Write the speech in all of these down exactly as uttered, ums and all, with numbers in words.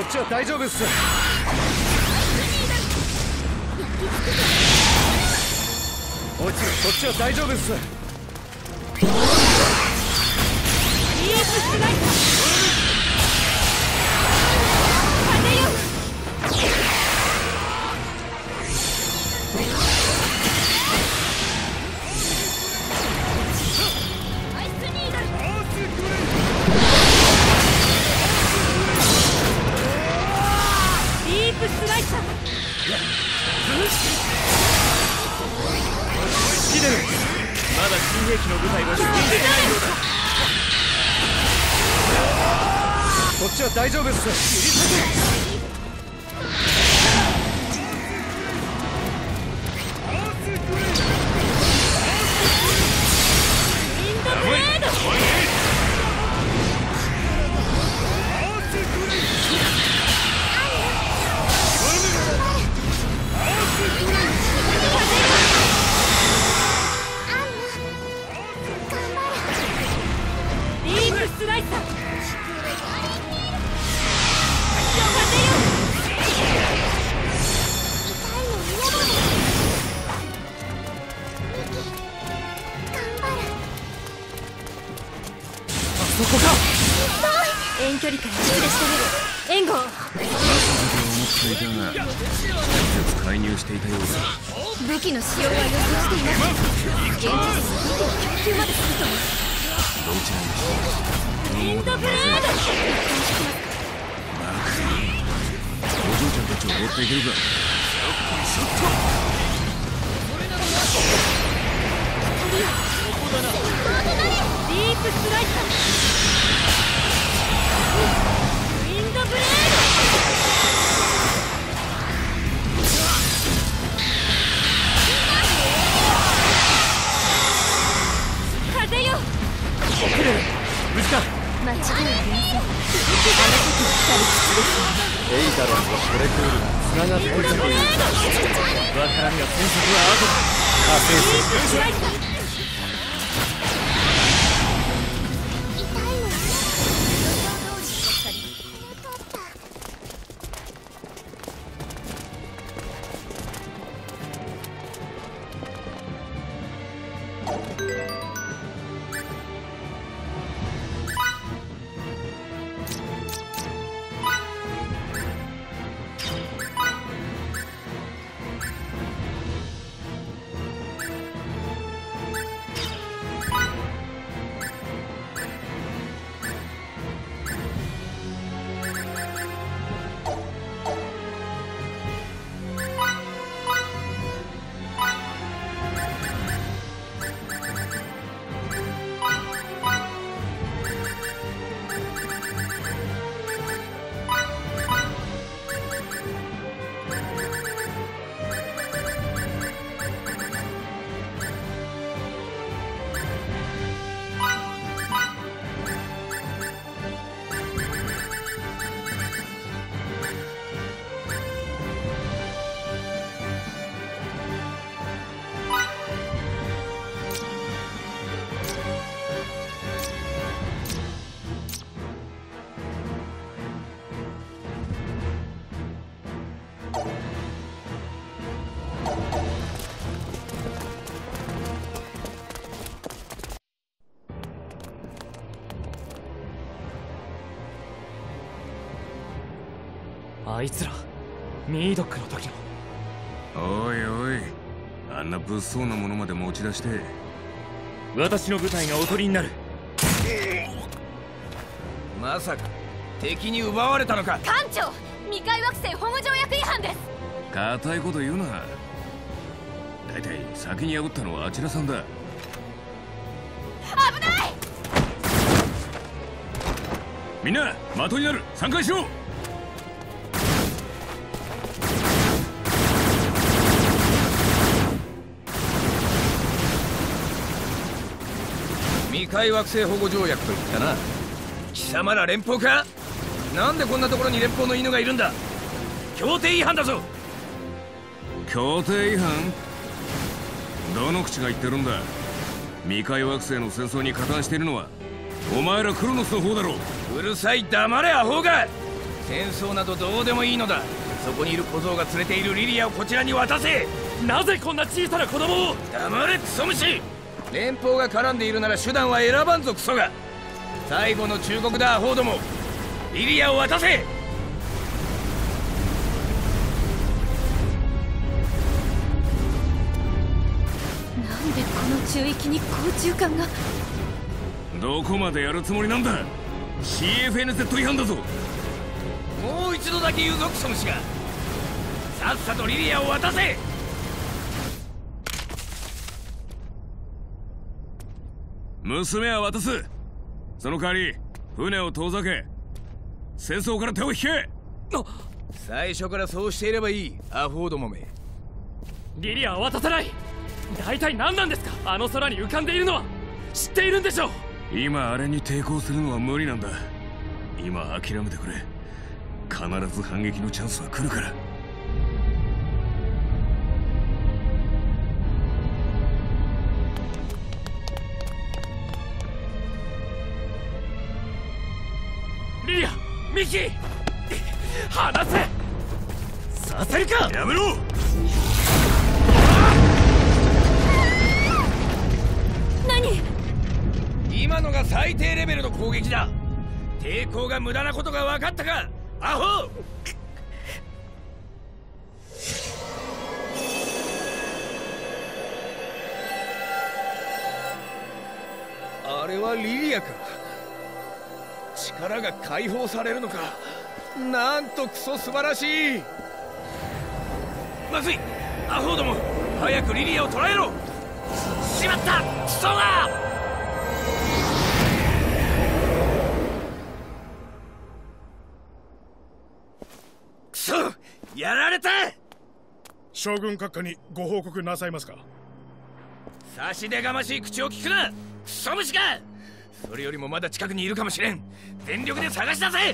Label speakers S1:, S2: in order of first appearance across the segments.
S1: ちは大丈夫っす。落ちる、そっちは大丈夫っす。ヒデル、まだ新兵器の部隊は出現できないようだ。こっちは大丈夫っす。インドブレード。スライサー。あそこか。遠距離から撃ち出してる援護。思っていたが直接介入していたようだ。武器の使用は予想しています。現地での供給まですると思う。どちらにしてもインドブレード。バカ、お嬢ちゃんたちを追っていけるか。ディープスライサー。インドブレード。風よ。無事か。間違いありません。あの時の光口です。エイタロンとコレクールがつながっていたというか。わからんが戦策は後だ。加勢する。あいつらミードックの時の。
S2: おいおい、あんな物騒なものまで持ち出して。
S1: 私の部隊がおとりになる。
S3: まさか敵に奪われたのか。
S4: 艦長、未開惑星保護条約違反です。
S2: 固いこと言うな。だいたい先に破ったのはあちらさんだ。
S4: 危ない。
S2: みんな的になる。散開しろ。
S3: 未開惑星保護条約と言ったな。貴様ら連邦か。なんでこんなところに連邦の犬がいるんだ。協定違反だぞ。
S2: 協定違反？どの口が言ってるんだ。未開惑星の戦争に加担しているのはお前らクロノスの方だろう。
S3: うるさい、黙れアホが。 戦争などどうでもいいのだ。そこにいる小僧が連れているリリアをこちらに渡せ。
S5: なぜこんな小さな子供を。
S3: 黙れクソ虫。連邦が絡んでいるなら手段は選ばんぞクソが。最後の忠告だアホども。リリアを渡せ。
S1: なんでこの中域に甲虫艦が。
S2: どこまでやるつもりなんだ。 シーエフエヌゼット 違反だぞ。
S3: もう一度だけ言うぞクソ虫が。さっさとリリアを渡せ。
S2: 娘は渡す。その代わり船を遠ざけ戦争から手を引け。
S3: 最初からそうしていればいいアホどもめ。
S5: リリアは渡さない。大体何なんですか。あの空に浮かんでいるのは知っているんでしょう。
S2: 今あれに抵抗するのは無理なんだ。今諦めてくれ。必ず反撃のチャンスは来るから。
S5: リリア、ミキ、離せ。させるか。
S2: やめろ。
S1: 何。
S3: 今のが最低レベルの攻撃だ。抵抗が無駄なことが分かったかアホ。あれはリリアか。力が解放されるのか。なんとクソ素晴らしい。まずいアホども、早くリリアを捕らえろ。しまった、クソが。クソ、やられた。
S6: 将軍閣下にご報告なさいますか。
S3: 差し出がましい口を聞くなクソ虫が。それよりもまだ近くにいるかもしれん。全力で探し出せ。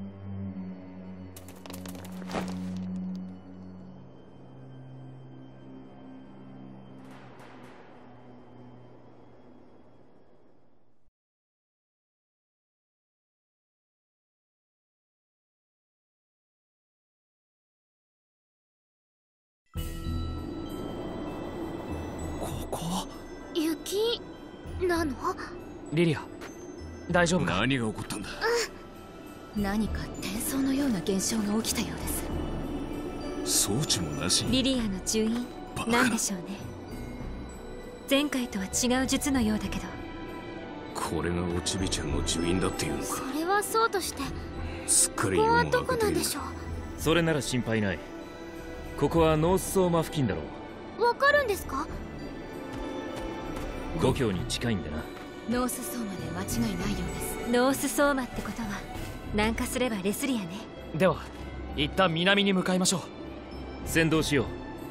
S1: 雪なの。
S5: リリア、大丈夫か。
S2: 何が起こったんだ。
S1: 何か転送のような現象が起きたようです。
S2: 装置もなし。
S1: リリアの呪印なんでしょうね。前回とは違う術のようだけど。
S2: これがおちびちゃんの呪印だっていうのか。
S1: それはそうとして
S2: すっかり
S1: ここは
S2: 世
S1: どこなん
S2: も負けている。
S1: でしょう。
S7: それなら心配ない。ここはノースソーマ付近だろう。
S1: わかるんですか。
S7: 故郷に近いんだな。
S1: ノースソーマで間違いないようです。ノースソーマってことは南下すればレスリアね。
S5: では一旦南に向かいましょう。
S7: 先導しよう。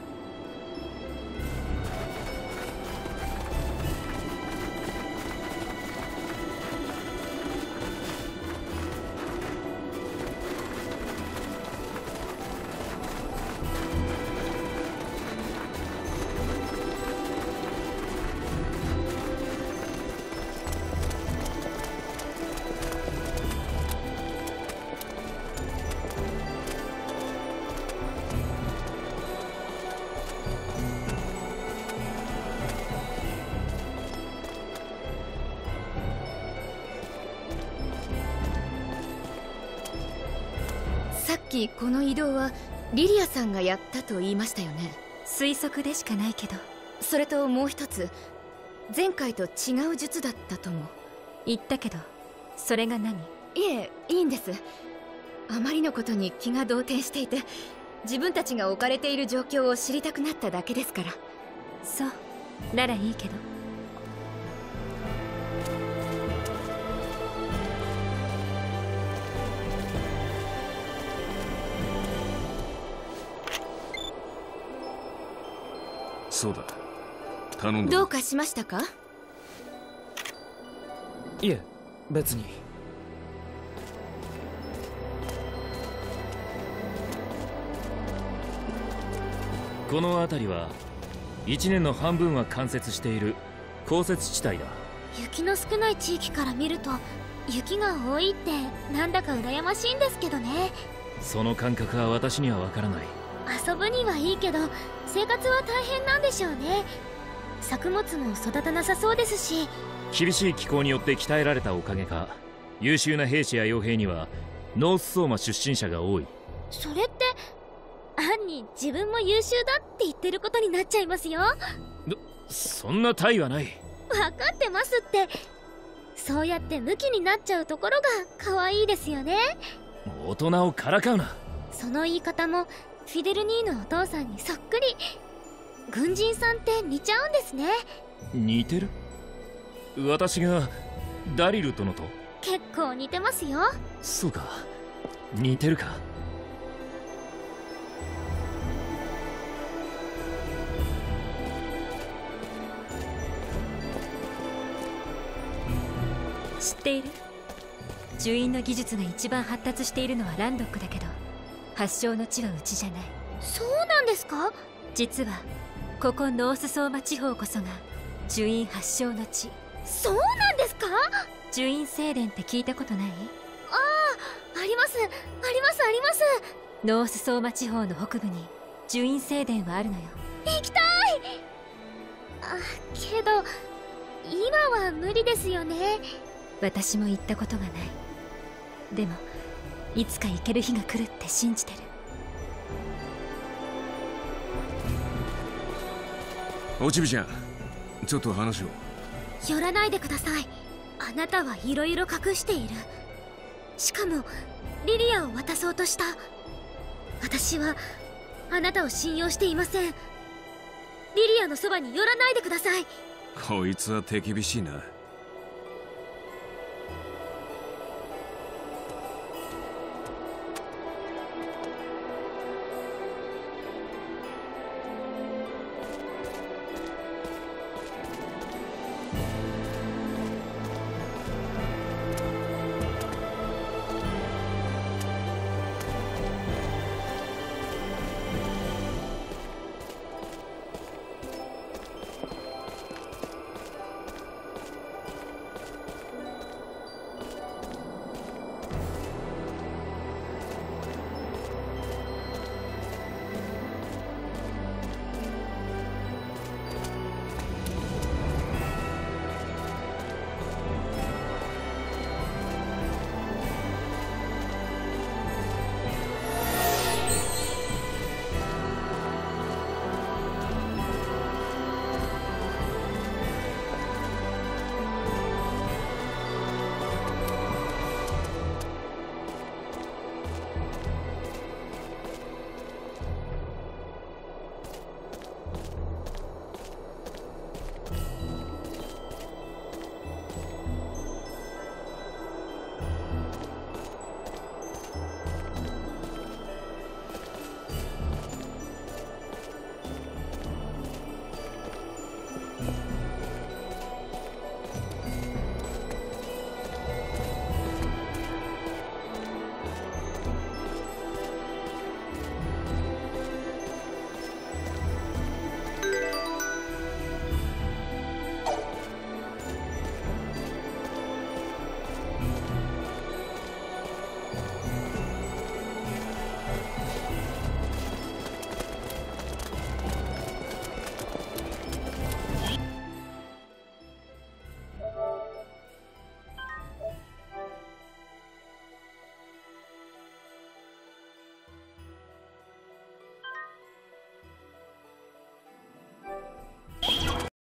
S8: さっきこの移動はリリアさんがやったと言いましたよね。
S1: 推測でしかないけど。
S8: それともう一つ、前回と違う術だったとも
S1: 言ったけど、それが何。
S8: いえ、いいんです。あまりのことに気が動転していて、自分たちが置かれている状況を知りたくなっただけですから。
S1: そうならいいけど。
S2: そうだ、頼んだ。
S8: どうかしましたか。
S5: いえ、別に。
S7: この辺りはいちねんの半分は冠雪している降雪地帯だ。
S9: 雪の少ない地域から見ると雪が多いってなんだか羨ましいんですけどね。
S7: その感覚は私にはわからない。
S9: 遊ぶにはいいけど生活は大変なんでしょうね。作物も育たなさそうですし。
S7: 厳しい気候によって鍛えられたおかげか、優秀な兵士や傭兵にはノースソーマ出身者が多い。
S9: それって暗に自分も優秀だって言ってることになっちゃいますよ。
S7: そんな体はない。
S9: 分かってますって。そうやってムキになっちゃうところが可愛いですよね。
S7: 大人をからかうな。
S9: その言い方もフィデル兄のお父さんにそっくり。軍人さんって似ちゃうんですね。
S7: 似てる？私がダリル殿と？
S9: 結構似てますよ。
S7: そうか、似てるか。
S8: 知っている？呪印の技術が一番発達しているのはランドックだけど、発祥の地はうちじゃない。
S9: そうなんですか？
S8: 実はここノースソーマ地方こそが呪印発祥の地。
S9: そうなんですか？
S8: 呪印聖殿って聞いたことない？
S9: ああ、あります、ありますあります。
S8: ノースソーマ地方の北部に呪印聖殿はあるのよ。
S9: 行きたい。あ、けど今は無理ですよね。
S8: 私も行ったことがない。でもいつか行ける日が来るって信じてる。
S2: おちびちゃん、ちょっと話を。
S9: 寄らないでください。あなたはいろいろ隠している。しかもリリアを渡そうとした。私はあなたを信用していません。リリアのそばに寄らないでください。
S2: こいつは手厳しいな。